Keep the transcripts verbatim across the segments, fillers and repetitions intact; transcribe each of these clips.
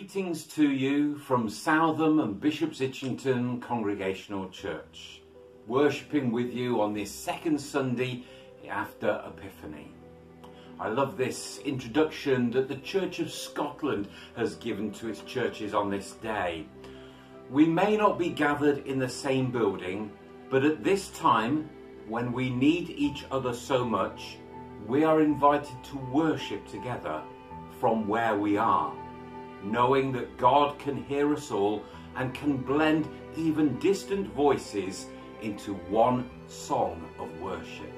Greetings to you from Southam and Bishop's Itchington Congregational Church, worshipping with you on this second Sunday after Epiphany. I love this introduction that the Church of Scotland has given to its churches on this day. We may not be gathered in the same building, but at this time, when we need each other so much, we are invited to worship together from where we are, knowing that God can hear us all and can blend even distant voices into one song of worship.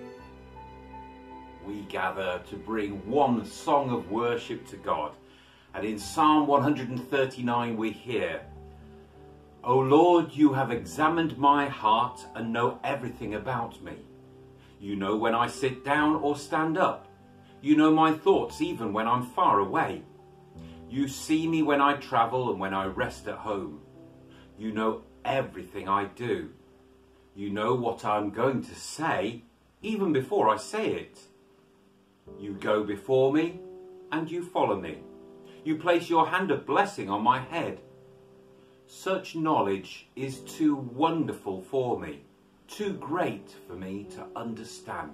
We gather to bring one song of worship to God, and in Psalm one hundred thirty-nine we hear, "O Lord, you have examined my heart and know everything about me. You know when I sit down or stand up. You know my thoughts even when I'm far away. You see me when I travel and when I rest at home. You know everything I do. You know what I'm going to say even before I say it. You go before me and you follow me. You place your hand of blessing on my head. Such knowledge is too wonderful for me, too great for me to understand."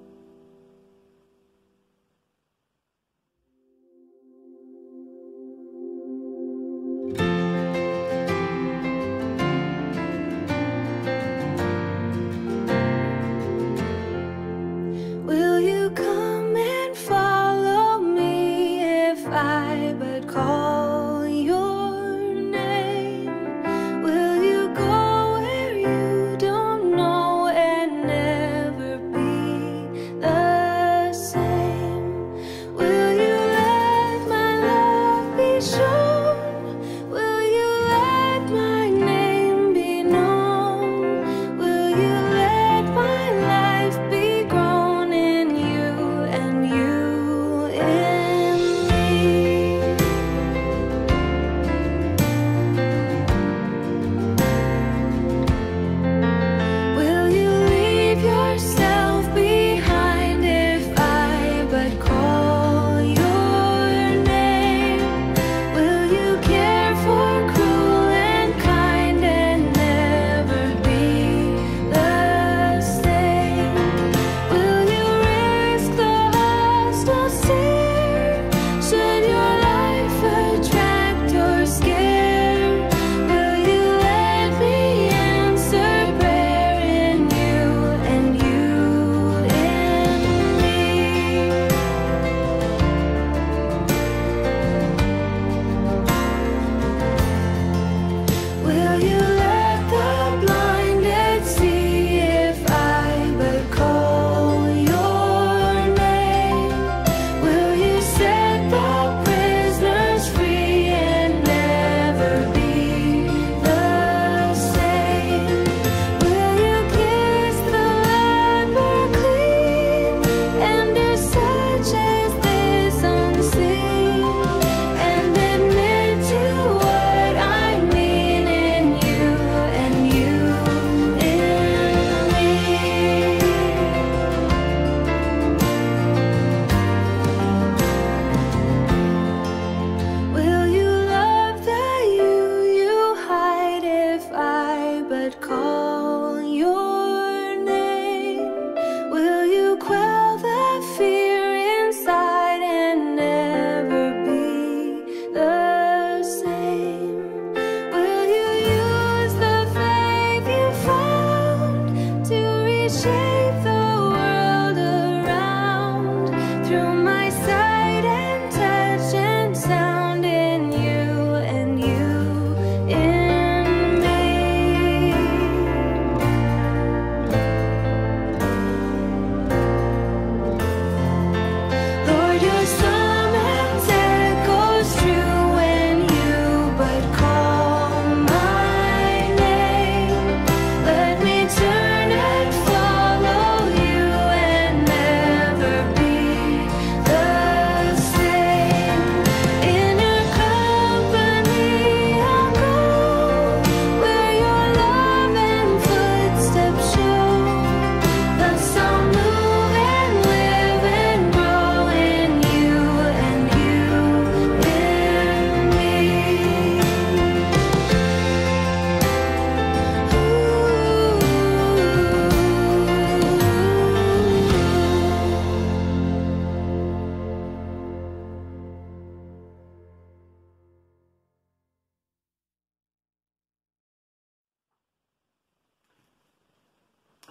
Will you come and follow me if I but call your name? Will you go where you don't know and never be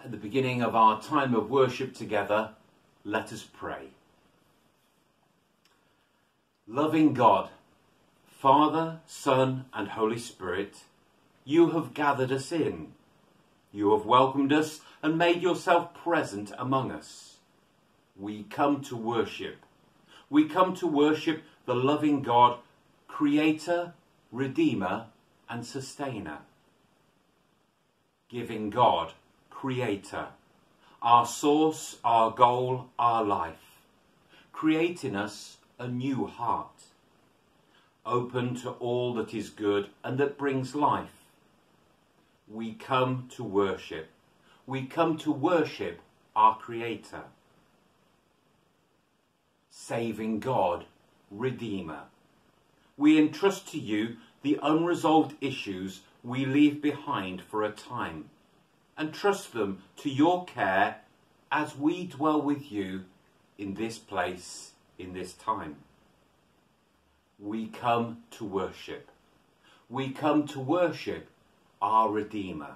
at the beginning of our time of worship together, let us pray. Loving God, Father, Son, and Holy Spirit, you have gathered us in. You have welcomed us and made yourself present among us. We come to worship. We come to worship the loving God, Creator, Redeemer, and Sustainer. Giving God, Creator, our source, our goal, our life. Create in us a new heart, open to all that is good and that brings life. We come to worship. We come to worship our Creator. Saving God, Redeemer. We entrust to you the unresolved issues we leave behind for a time, and trust them to your care as we dwell with you in this place, in this time. We come to worship. We come to worship our Redeemer.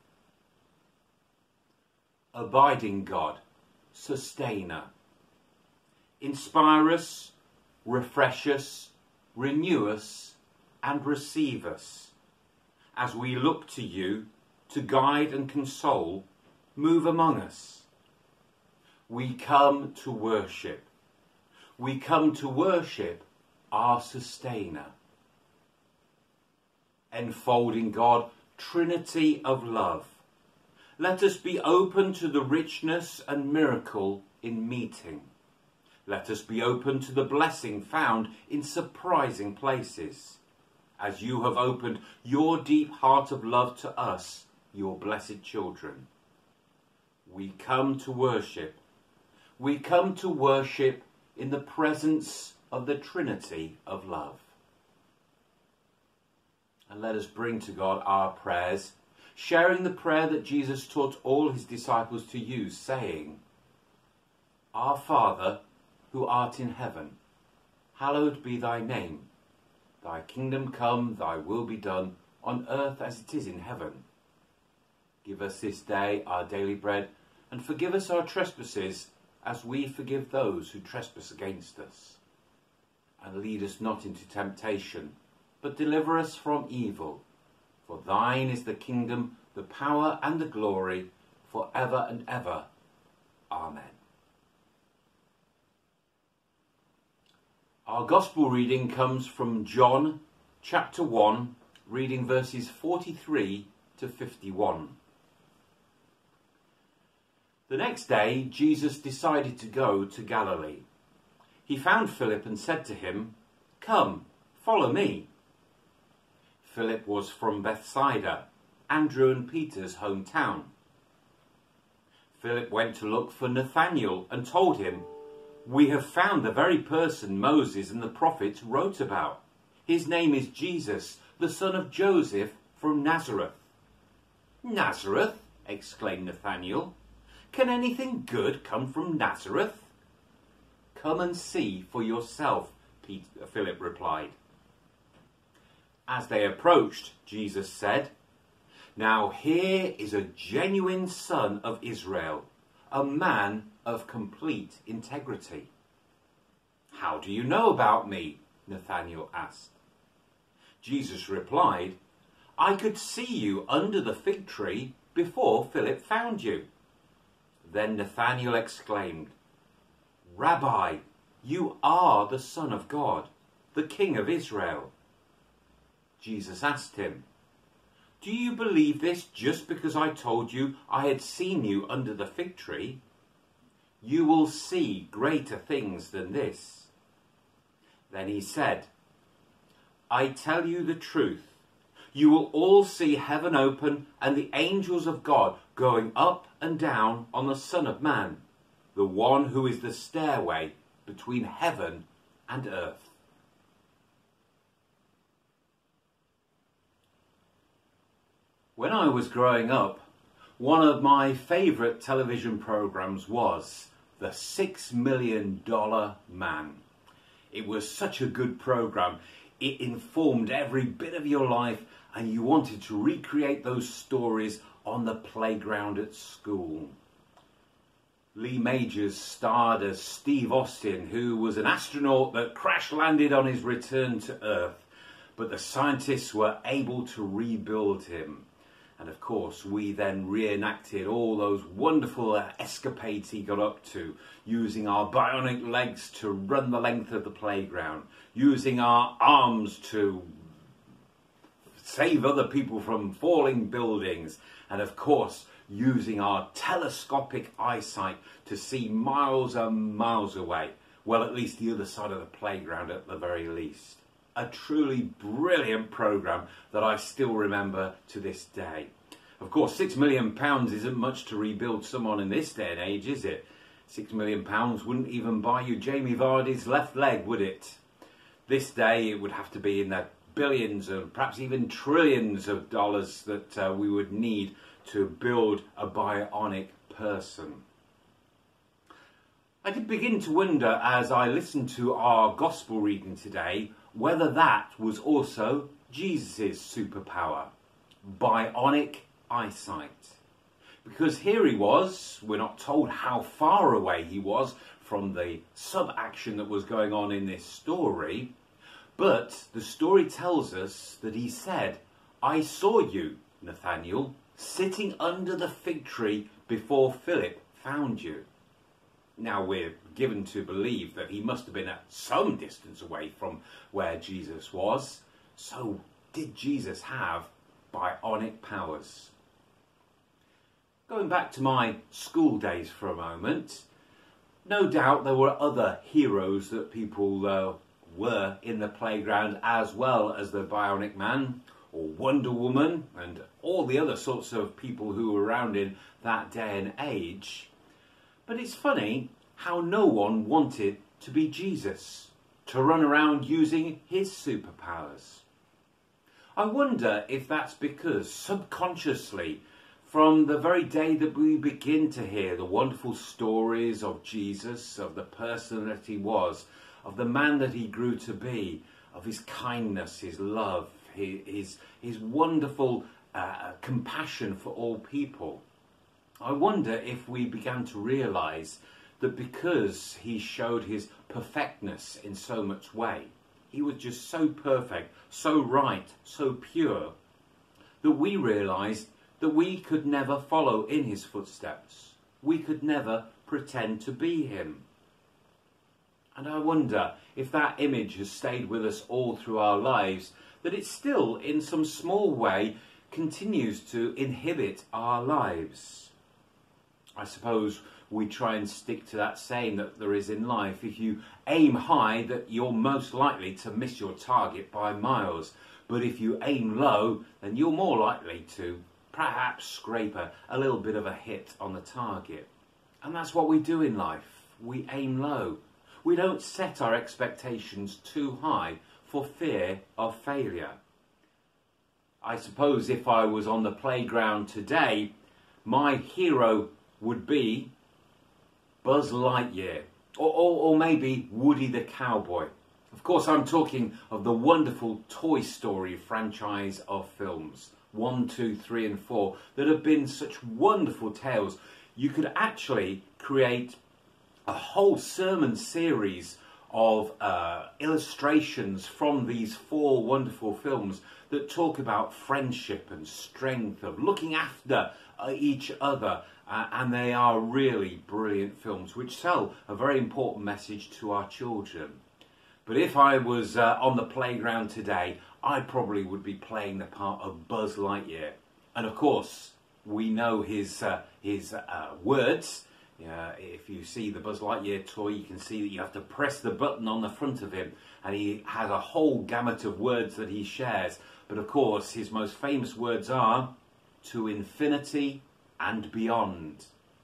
Abiding God, Sustainer. Inspire us, refresh us, renew us, and receive us as we look to you to guide and console, move among us. We come to worship. We come to worship our Sustainer. Enfolding God, Trinity of love. Let us be open to the richness and miracle in meeting. Let us be open to the blessing found in surprising places, as you have opened your deep heart of love to us, your blessed children. We come to worship. We come to worship in the presence of the Trinity of love. And let us bring to God our prayers, sharing the prayer that Jesus taught all his disciples to use, saying, Our Father, who art in heaven, hallowed be thy name. Thy kingdom come, thy will be done, on earth as it is in heaven. Give us this day our daily bread, and forgive us our trespasses, as we forgive those who trespass against us. And lead us not into temptation, but deliver us from evil. For thine is the kingdom, the power, and the glory, for ever and ever. Amen. Our Gospel reading comes from John chapter one, reading verses forty-three to fifty-one. The next day, Jesus decided to go to Galilee. He found Philip and said to him, Come, follow me. Philip was from Bethsaida, Andrew and Peter's hometown. Philip went to look for Nathanael and told him, We have found the very person Moses and the prophets wrote about. His name is Jesus, the son of Joseph from Nazareth. Nazareth? Exclaimed Nathanael. Can anything good come from Nazareth? Come and see for yourself, Peter, Philip replied. As they approached, Jesus said, Now here is a genuine son of Israel, a man of complete integrity. How do you know about me? Nathanael asked. Jesus replied, I could see you under the fig tree before Philip found you. Then Nathanael exclaimed, Rabbi, you are the Son of God, the King of Israel. Jesus asked him, Do you believe this just because I told you I had seen you under the fig tree? You will see greater things than this. Then he said, I tell you the truth. You will all see heaven open and the angels of God going up and down on the Son of Man, the one who is the stairway between heaven and earth. When I was growing up, one of my favourite television programmes was The Six Million Dollar Man. It was such a good programme. It informed every bit of your life and you wanted to recreate those stories on the playground at school. Lee Majors starred as Steve Austin, who was an astronaut that crash-landed on his return to Earth, but the scientists were able to rebuild him. And of course, we then reenacted all those wonderful uh, escapades he got up to, using our bionic legs to run the length of the playground, using our arms to save other people from falling buildings, and of course, using our telescopic eyesight to see miles and miles away. Well, at least the other side of the playground at the very least. A truly brilliant programme that I still remember to this day. Of course, six million pounds isn't much to rebuild someone in this day and age, is it? Six million pounds wouldn't even buy you Jamie Vardy's left leg, would it? This day it would have to be in the billions and perhaps even trillions of dollars that uh, we would need to build a bionic person. I did begin to wonder as I listened to our gospel reading today whether that was also Jesus' superpower, bionic eyesight. Because here he was, we're not told how far away he was from the sub-action that was going on in this story, but the story tells us that he said, "I saw you, Nathaniel, sitting under the fig tree before Philip found you." Now we're given to believe that he must have been at some distance away from where Jesus was. So did Jesus have bionic powers? Going back to my school days for a moment, no doubt there were other heroes that people uh, were in the playground as well as the Bionic Man or Wonder Woman and all the other sorts of people who were around in that day and age. But it's funny how no one wanted to be Jesus, to run around using his superpowers. I wonder if that's because subconsciously, from the very day that we begin to hear the wonderful stories of Jesus, of the person that he was, of the man that he grew to be, of his kindness, his love, his, his, his wonderful uh, compassion for all people, I wonder if we began to realise that because he showed his perfectness in so much way, he was just so perfect, so right, so pure, that we realised that we could never follow in his footsteps. We could never pretend to be him. And I wonder if that image has stayed with us all through our lives, that it still, in some small way, continues to inhibit our lives. I suppose we try and stick to that saying that there is in life: if you aim high, that you're most likely to miss your target by miles. But if you aim low, then you're more likely to perhaps scrape a, a little bit of a hit on the target. And that's what we do in life. We aim low. We don't set our expectations too high for fear of failure. I suppose if I was on the playground today, my hero would be Buzz Lightyear, or, or, or maybe Woody the Cowboy. Of course, I'm talking of the wonderful Toy Story franchise of films, one, two, three and four, that have been such wonderful tales. You could actually create a whole sermon series of uh, illustrations from these four wonderful films that talk about friendship and strength, of looking after uh, each other. Uh, and they are really brilliant films which tell a very important message to our children. But if I was uh, on the playground today, I probably would be playing the part of Buzz Lightyear. And of course, we know his, uh, his uh, words. Uh, if you see the Buzz Lightyear toy, you can see that you have to press the button on the front of him. And he has a whole gamut of words that he shares. But of course, his most famous words are, "To infinity and beyond."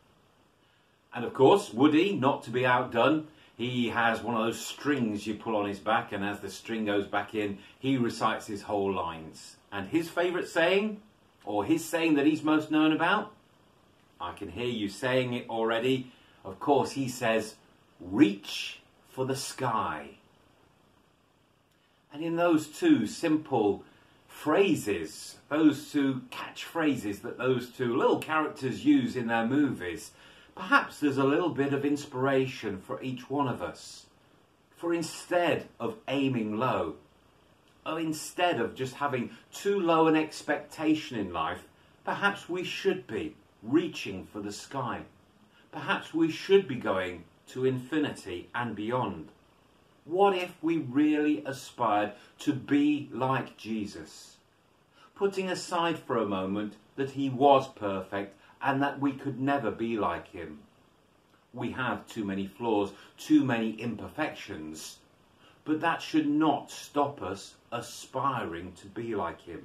And of course, Woody, not to be outdone, he has one of those strings you pull on his back, and as the string goes back in, he recites his whole lines. And his favourite saying, or his saying that he's most known about, I can hear you saying it already. Of course, he says, "Reach for the sky." And in those two simple phrases, those two catchphrases that those two little characters use in their movies, perhaps there's a little bit of inspiration for each one of us. For instead of aiming low, or instead of just having too low an expectation in life, perhaps we should be reaching for the sky. Perhaps we should be going to infinity and beyond. What if we really aspired to be like Jesus? Putting aside for a moment that he was perfect and that we could never be like him. We have too many flaws, too many imperfections, but that should not stop us aspiring to be like him.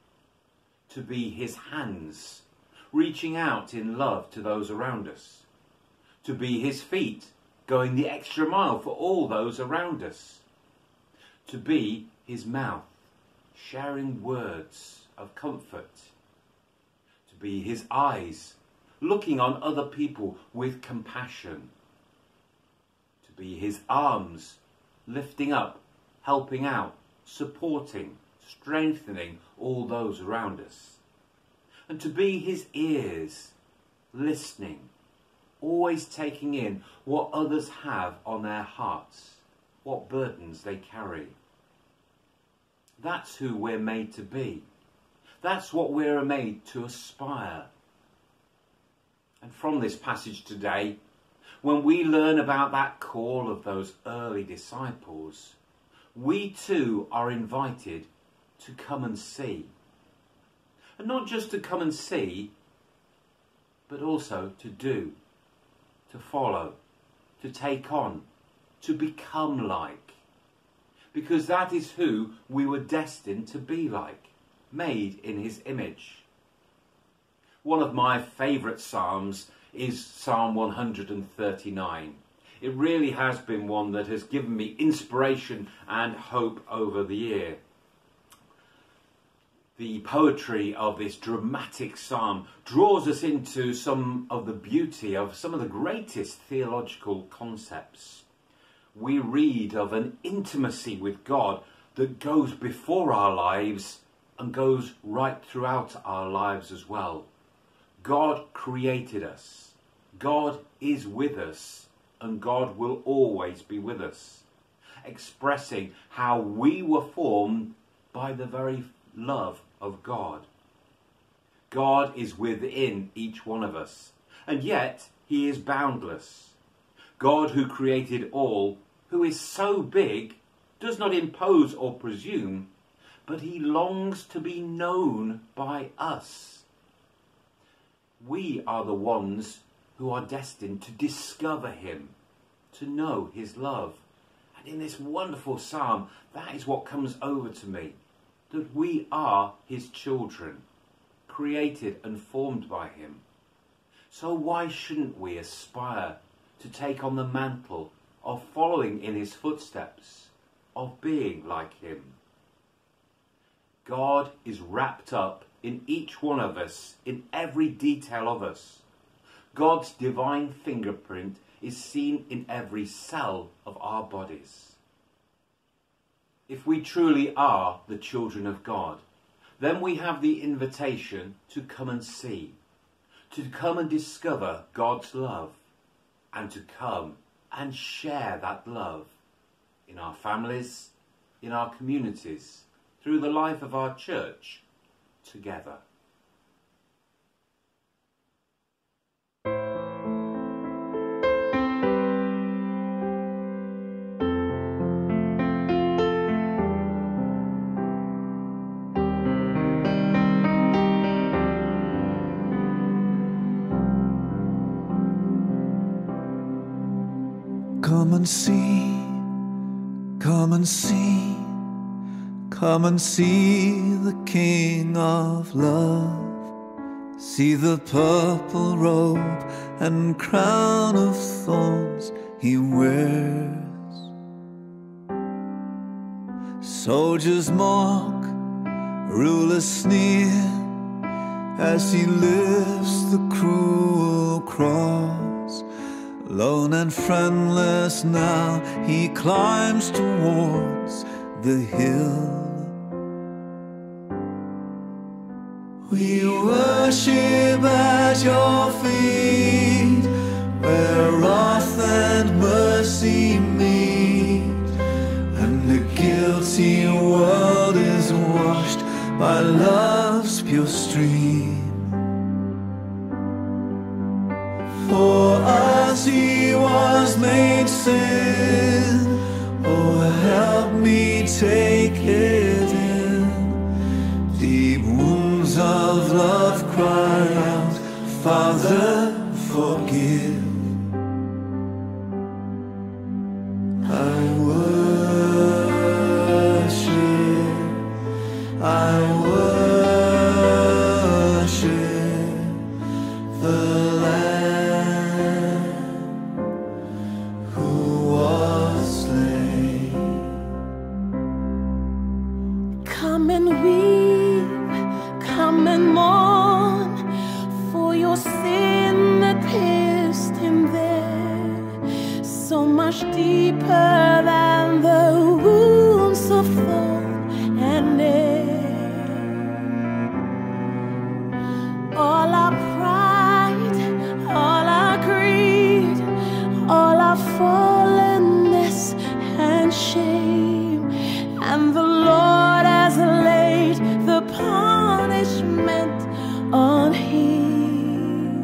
To be his hands, reaching out in love to those around us. To be his feet, going the extra mile for all those around us. To be his mouth, sharing words of comfort. To be his eyes, looking on other people with compassion. To be his arms, lifting up, helping out, supporting, strengthening all those around us. And to be his ears, listening, always taking in what others have on their hearts, what burdens they carry. That's who we're made to be. That's what we're made to aspire. And from this passage today, when we learn about that call of those early disciples, we too are invited to come and see. And not just to come and see, but also to do. To follow, to take on, to become like. Because that is who we were destined to be like, made in his image. One of my favourite psalms is Psalm one hundred thirty-nine. It really has been one that has given me inspiration and hope over the year. The poetry of this dramatic psalm draws us into some of the beauty of some of the greatest theological concepts. We read of an intimacy with God that goes before our lives and goes right throughout our lives as well. God created us. God is with us, and God will always be with us, expressing how we were formed by the very love of God. God is within each one of us, and yet he is boundless. God, who created all, who is so big, does not impose or presume, but he longs to be known by us. We are the ones who are destined to discover him, to know his love. And in this wonderful psalm, that is what comes over to me. That we are his children, created and formed by him. So why shouldn't we aspire to take on the mantle of following in his footsteps, of being like him? God is wrapped up in each one of us, in every detail of us. God's divine fingerprint is seen in every cell of our bodies. If we truly are the children of God, then we have the invitation to come and see, to come and discover God's love, and to come and share that love in our families, in our communities, through the life of our church, together. Come and see, come and see, come and see the King of Love. See the purple robe and crown of thorns he wears. Soldiers mock, rulers sneer, as he lifts the cruel cross. Lone and friendless now he climbs towards the hill. We worship at your feet, where wrath and mercy meet, and the guilty world is washed by love's pure stream. For us he was made sin, oh help me take it in. Deep wounds of love cry out, Father, forgive. I worship, I worship the Lamb who was slain. Come and weep, come and mourn, for your sin that pierced him there, so much deeper than the wounds of thorn and nail. All our pride, all our greed, all our fallenness and shame, and the Lord has laid the punishment on him.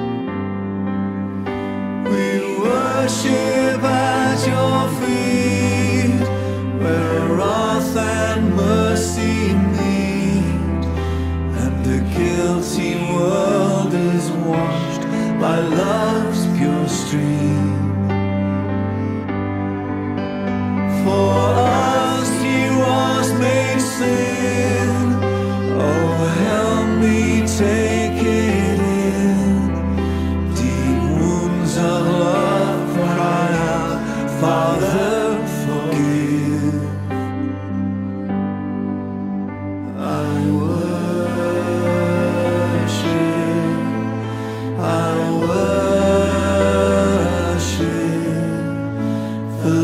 We worship at your feet, where wrath and mercy meet, and the guilty world is washed by love's pure stream. For us he was made sin, oh help me take it in. Deep wounds of love cry out, Father, forgive. I worship, I worship the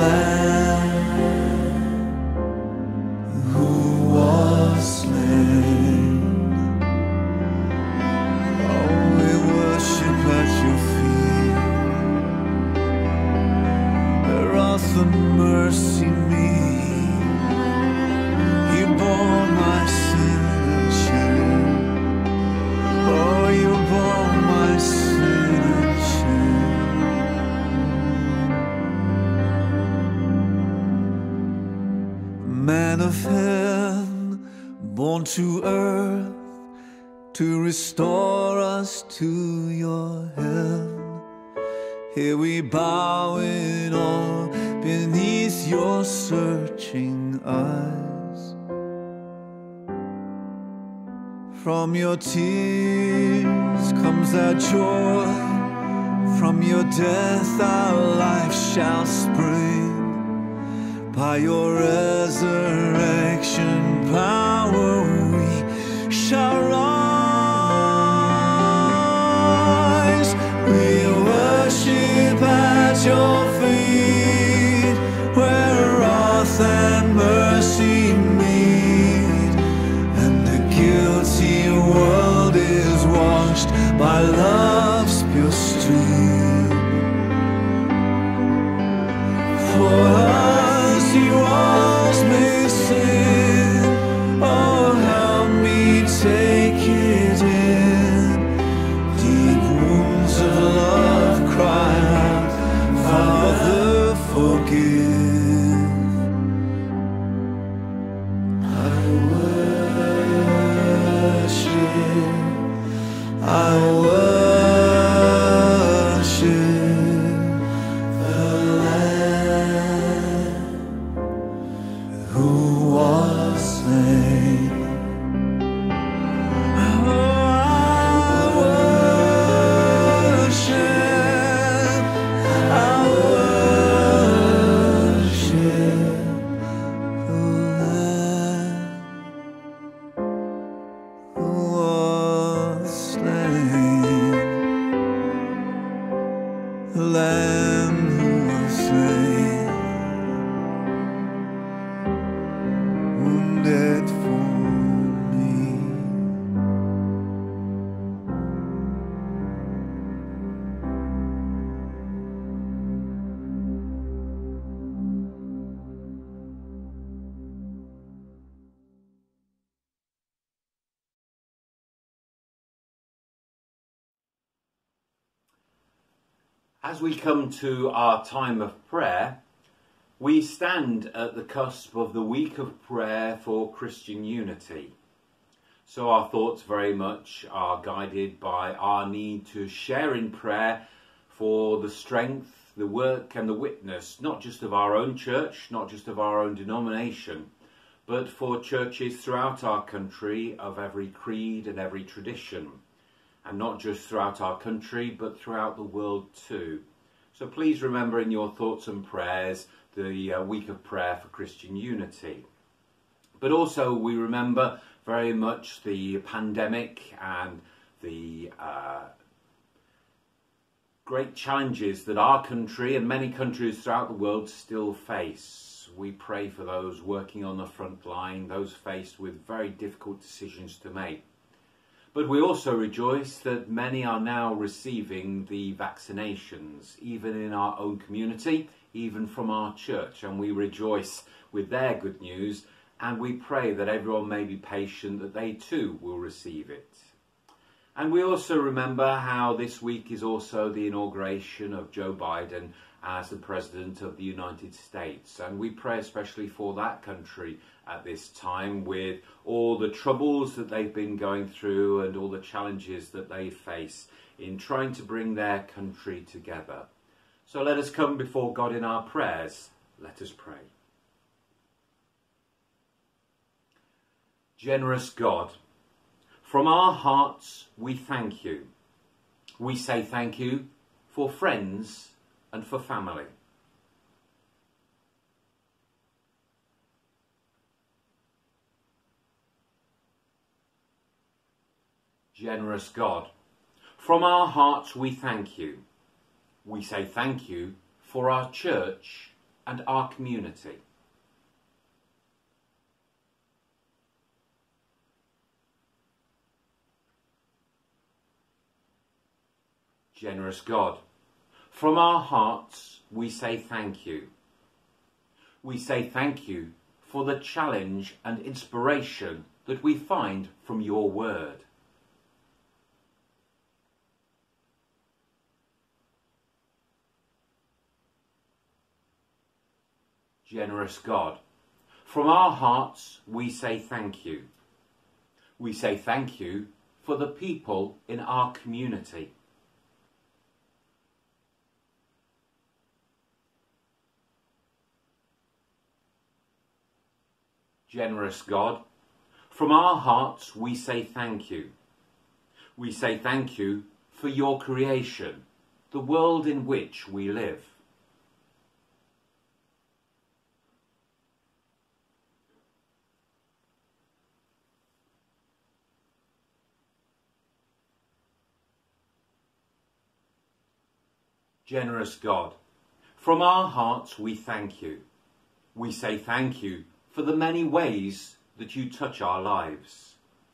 Lamb who was slain. Oh, we worship at your feet, where wrath and mercy meet. You bore my sin and shame. Oh, you bore my sin and shame. Man of heaven, born to earth, to restore us to your heaven. Here we bow in awe beneath your searching eyes. From your tears comes our joy, from your death our life shall spring. By your resurrection power we shall rise. We worship at your feet, where wrath and mercy meet, and the guilty world is washed by love's pure stream. For us he was made sin, oh help me take it in. Deep wounds of love cry out, Father, forgive. I worship, I worship As we come to our time of prayer, we stand at the cusp of the week of prayer for Christian unity. So our thoughts very much are guided by our need to share in prayer for the strength, the work and the witness, not just of our own church, not just of our own denomination, but for churches throughout our country of every creed and every tradition. And not just throughout our country, but throughout the world too. So please remember in your thoughts and prayers the uh, week of prayer for Christian unity. But also we remember very much the pandemic and the uh, great challenges that our country and many countries throughout the world still face. We pray for those working on the front line, those faced with very difficult decisions to make. But we also rejoice that many are now receiving the vaccinations, even in our own community, even from our church. And we rejoice with their good news, and we pray that everyone may be patient, that they too will receive it. And we also remember how this week is also the inauguration of Joe Biden as the President of the United States. And we pray especially for that country at this time, with all the troubles that they've been going through and all the challenges that they face in trying to bring their country together. So let us come before God in our prayers. Let us pray. Generous God, from our hearts we thank you. We say thank you for friends and for family. Generous God, from our hearts we thank you. We say thank you for our church and our community. Generous God, from our hearts we say thank you. We say thank you for the challenge and inspiration that we find from your word. Generous God, from our hearts we say thank you. We say thank you for the people in our community. Generous God, from our hearts we say thank you. We say thank you for your creation, the world in which we live. Generous God, from our hearts we thank you. We say thank you for the many ways that you touch our lives.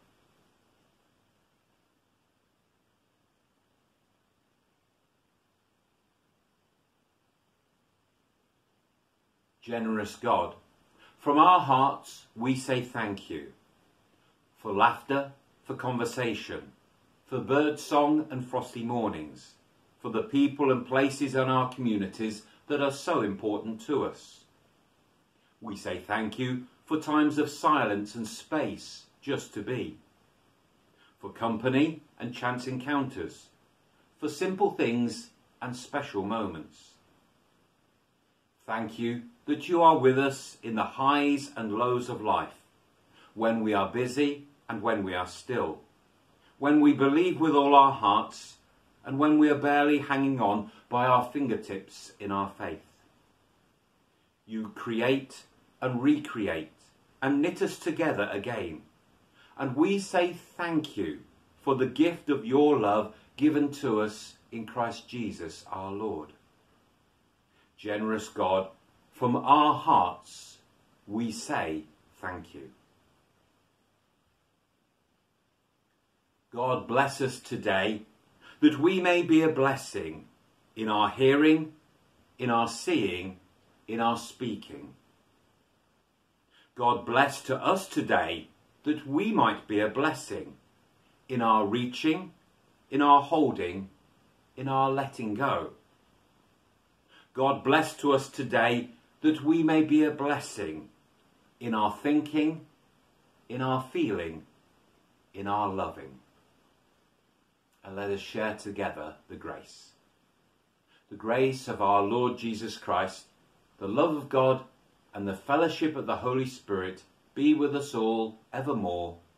Generous God, from our hearts we say thank you for laughter, for conversation, for bird song and frosty mornings, for the people and places in our communities that are so important to us. We say thank you for times of silence and space just to be, for company and chance encounters, for simple things and special moments. Thank you that you are with us in the highs and lows of life, when we are busy and when we are still, when we believe with all our hearts and when we are barely hanging on by our fingertips in our faith. You create and recreate and knit us together again. And we say thank you for the gift of your love given to us in Christ Jesus our Lord. Generous God, from our hearts we say thank you. God bless us today, that we may be a blessing in our hearing, in our seeing, in our speaking. God bless to us today, that we might be a blessing in our reaching, in our holding, in our letting go, God, bless to us today that we may be a blessing in our thinking, in our feeling, in our loving. And let us share together the grace. The grace of our Lord Jesus Christ, the love of God, and the fellowship of the Holy Spirit be with us all evermore.